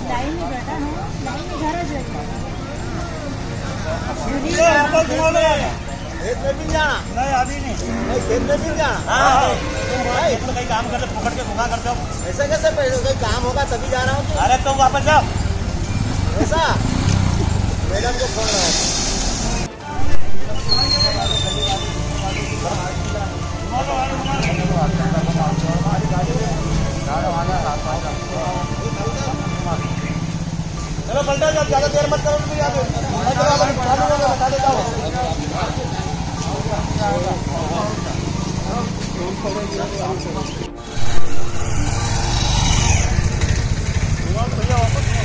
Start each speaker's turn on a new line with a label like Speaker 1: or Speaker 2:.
Speaker 1: Line में बैठा हूँ, लाइन में घर आ जाएगा।
Speaker 2: खेत में भी जाना
Speaker 3: नहीं, अभी नहीं।
Speaker 2: खेत में भी जाना।
Speaker 3: हाँ, तुम कहीं काम करते पकड़ के घुमा करते हो।
Speaker 2: ऐसा कैसे पैसे कोई काम होगा तभी जा रहा हूँ।
Speaker 3: अरे तुम वापस जाओ।
Speaker 2: ऐसा मैडम को फोन लगाओ।
Speaker 3: चलो पलटा जाओ, ज्यादा देर मत करो। तुम याद बता देता हूँ।